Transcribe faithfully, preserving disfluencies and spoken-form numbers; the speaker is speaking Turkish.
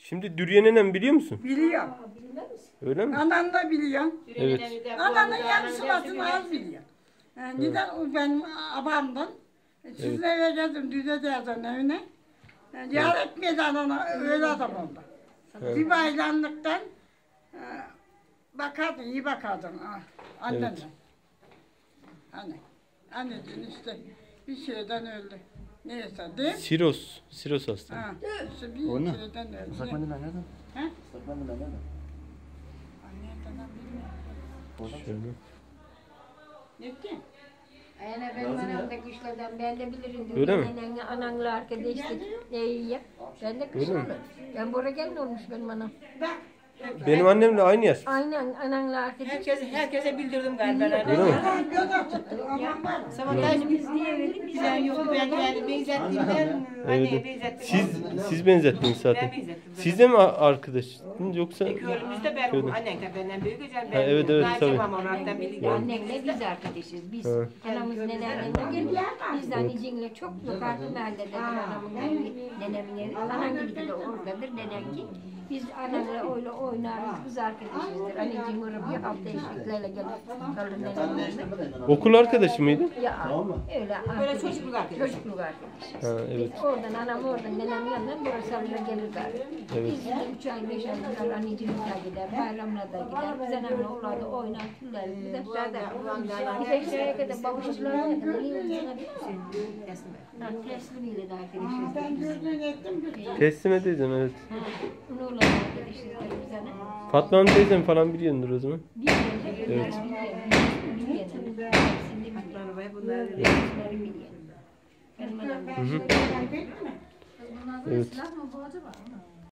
Şimdi Dürüye nenem biliyor musun? Biliyorum. Öyle mi? Anan da biliyor. Evet. Ananın yarısı basını az biliyor. Yani neden o benim abamdan. Siz eve geldim, düze derdim evine. Yani yar etmedi anana, öyle adam oldu. Evet. Bir baylanlıktan e, bakardın, iyi bakardın ah, annenle. Evet. Hani, anneciğin işte bir şeyden öldü. Neyse değil mi? Siroz. Siroz hastalığı. Ha, işte bir O ne? şeyden öldü. Islak mendiller nerede? He? Islak mendiller nerede? Annenden bilmiyorum. Şöyle. Gitti. Aynen benim anam da kışladan ben de bilirim. Öyle mi? Ananla, ananla arkadaşlık iyi. Ben de Öyle mi? kışladım. Ben buraya gelin olmuş benim anam. Bak. Benim annemle aynı yaş. Aynen ananla arkadaşlık. Herkes, herkese bildirdim galiba. Öyle mi? Ben göz açıktı. Aman var. Sabotaj bizden yoktu. Ben yani benzettiğimden anneye Evet. benzettim. Siz siz benzettiniz zaten. Ben benzettim. Siz de mi arkadaşsınız yoksa? Köyümüzde ben, Köyde. annen de benden büyük hocam. Ben Ha, evet, evet, tabii. Naciye olaraktan bilgi Annenle biz arkadaşız. Biz Evet. anamız nelerden geldik. Biz de anneciğinle çok yukarıda mahallededir anamın evi, nenemin evi. Anam gibi de oradadır nenenki. Biz anamla öyle oynarız, kız arkadaşızdır. Anneciğim oraya bir hafta eşliklerle gelip kalır nenemin. Okul arkadaşı mıydı? Ya öyle Böyle arkadaş, çocukluk arkadaşı. çocukluk arkadaşı. Ha, evet. Biz oradan anam oradan nenem yanından burası alına gelirler. Evet. Biz de üç ay beş ay gider anneciğimizle gider, bayramla da gider. Biz anamla oralarda oynar, küller, bir de zaten. Bir de şeye kadar babuşçularla yakın, iyi insana bir teslim ile de arkadaşız. Ben gözünü ettim. Teslim teyzem evet. Onu olan arkadaşız da biz anam. Fatma Hanım teyzem falan biliyordur o zaman. Bir yerde, bir yerde, bir yerde. Şimdi bir yerde. Benim anam. Hı hı. Evet.